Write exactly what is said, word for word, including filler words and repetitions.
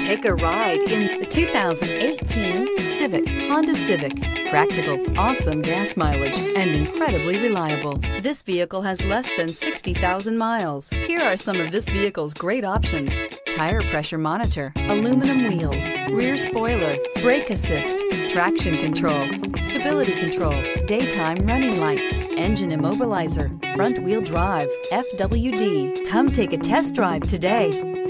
Take a ride in the two thousand eighteen Civic, Honda Civic. Practical, awesome gas mileage, and incredibly reliable. This vehicle has less than sixty thousand miles. Here are some of this vehicle's great options: tire pressure monitor, aluminum wheels, rear spoiler, brake assist, traction control, stability control, daytime running lights, engine immobilizer, front wheel drive, F W D. Come take a test drive today.